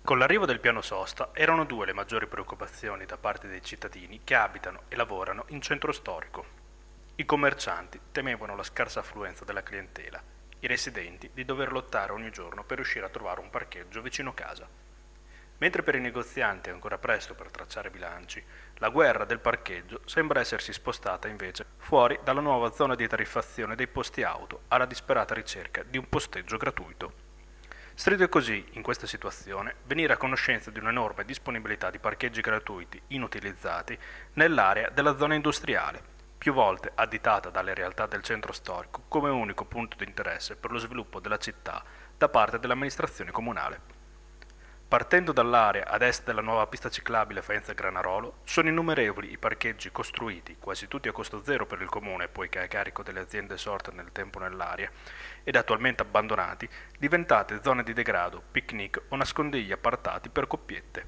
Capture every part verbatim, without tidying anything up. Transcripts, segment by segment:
Con l'arrivo del piano sosta erano due le maggiori preoccupazioni da parte dei cittadini che abitano e lavorano in centro storico. I commercianti temevano la scarsa affluenza della clientela, i residenti di dover lottare ogni giorno per riuscire a trovare un parcheggio vicino casa. Mentre per i negozianti è ancora presto per tracciare bilanci, la guerra del parcheggio sembra essersi spostata invece fuori dalla nuova zona di tariffazione dei posti auto alla disperata ricerca di un posteggio gratuito. Stritto così, in questa situazione, venire a conoscenza di un'enorme disponibilità di parcheggi gratuiti inutilizzati nell'area della zona industriale, più volte additata dalle realtà del centro storico come unico punto di interesse per lo sviluppo della città da parte dell'amministrazione comunale. Partendo dall'area ad est della nuova pista ciclabile Faenza-Granarolo, sono innumerevoli i parcheggi costruiti, quasi tutti a costo zero per il comune poiché a carico delle aziende sorte nel tempo nell'area, ed attualmente abbandonati, diventate zone di degrado, picnic o nascondigli appartati per coppiette.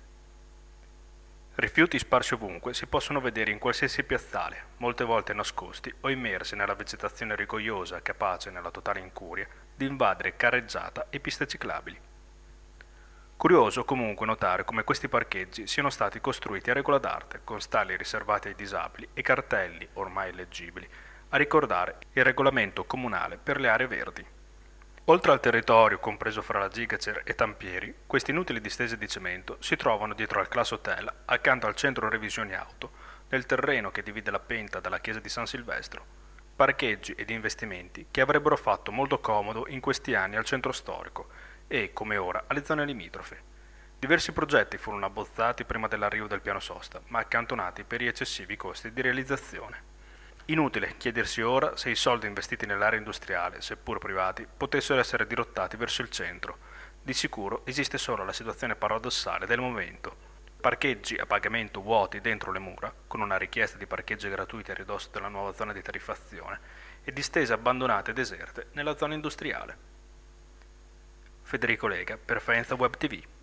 Rifiuti sparsi ovunque si possono vedere in qualsiasi piazzale, molte volte nascosti o immersi nella vegetazione rigogliosa capace, nella totale incuria, di invadere carreggiata e piste ciclabili. Curioso comunque notare come questi parcheggi siano stati costruiti a regola d'arte, con stalli riservati ai disabili e cartelli, ormai illeggibili, a ricordare il regolamento comunale per le aree verdi. Oltre al territorio compreso fra la Gigacer e Tampieri, queste inutili distese di cemento si trovano dietro al Class Hotel, accanto al centro revisioni auto, nel terreno che divide la Penta dalla chiesa di San Silvestro. Parcheggi ed investimenti che avrebbero fatto molto comodo in questi anni al centro storico e, come ora, alle zone limitrofe. Diversi progetti furono abbozzati prima dell'arrivo del piano sosta, ma accantonati per gli eccessivi costi di realizzazione. Inutile chiedersi ora se i soldi investiti nell'area industriale, seppur privati, potessero essere dirottati verso il centro. Di sicuro esiste solo la situazione paradossale del momento. Parcheggi a pagamento vuoti dentro le mura, con una richiesta di parcheggi gratuiti a ridosso della nuova zona di tariffazione, e distese abbandonate e deserte nella zona industriale. Federico Lega per Faenza Web T V.